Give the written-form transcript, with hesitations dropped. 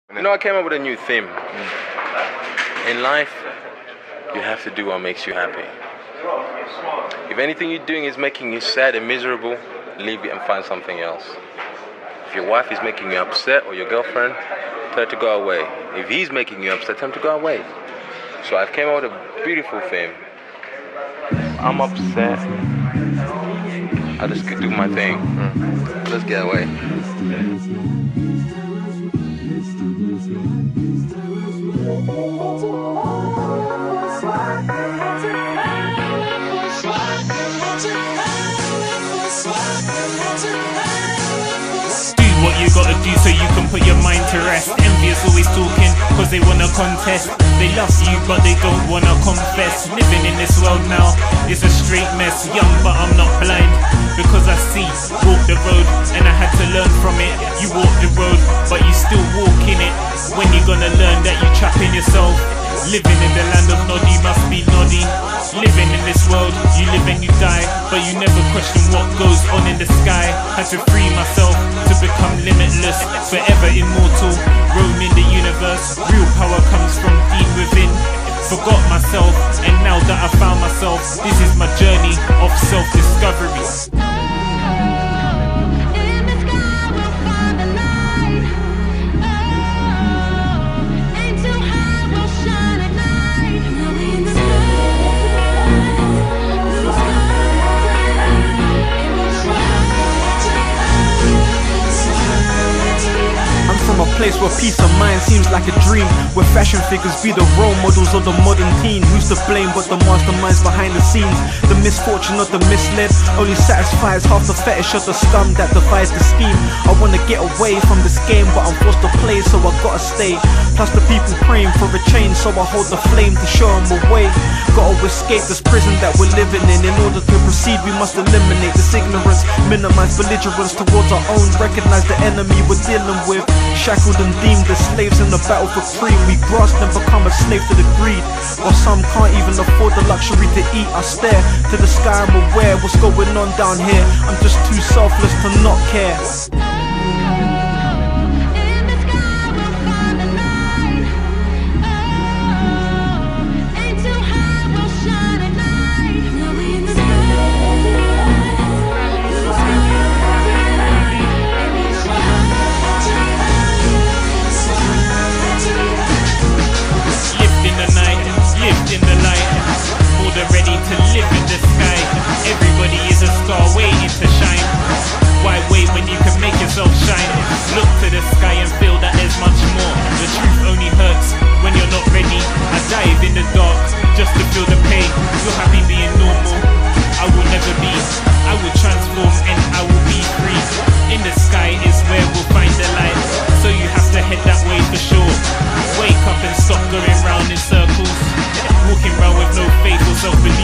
You know, I came up with a new theme. In life, you have to do what makes you happy. If anything you're doing is making you sad and miserable, leave it and find something else. If your wife is making you upset or your girlfriend, tell her to go away. If he's making you upset, tell him to go away. So I've came up with a beautiful theme. I'm upset. I just could do my thing. Let's get away. What you gotta do so you can put your mind to rest. Envious always talking cause they wanna contest. They love you but they don't wanna confess. Living in this world now is a straight mess. Young but I'm not blind because I see. Walk the road and I had to learn from it. You walk the road but you still walk in it. When you gonna learn that you trapping yourself? Living in the land of noddy must be noddy. Living in this world, you live and you die, but you never question what goes on in the sky. Had to free myself to become limitless, forever immortal, roaming the universe. Real power comes from deep within. Forgot myself, and now that I found myself, this is my journey of self-discovery. A place where peace of mind seems like a dream, where fashion figures be the role models of the modern teen. Who's to blame but the masterminds behind the scenes? The misfortune of the misled only satisfies half the fetish of the scum that devised the scheme. I wanna get away from this game but I'm forced to play, so I gotta stay. Plus the people praying for a change, so I hold the flame to show them a way. Gotta escape this prison that we're living in. In order to proceed we must eliminate this ignorance, minimize belligerence towards our own, recognize the enemy we're dealing with. Shackled and deemed as slaves in the battle for cream, we grasp and become a slave to the greed. While some can't even afford the luxury to eat, I stare to the sky, I'm aware what's going on down here. I'm just too selfless to not care. Ready to live in the sky. Everybody is a star waiting to shine. Why wait when you can make yourself shine? Look to the sky and feel that there's much more. The truth only hurts when you're not ready. I dive in the dark just to feel the pain. You're happy being normal, I will never be. I will transform and I will be free. In the sky is where we'll find the light, so you have to head that way for sure. Wake up and stop going round in circles, walking round with no faith or self-belief.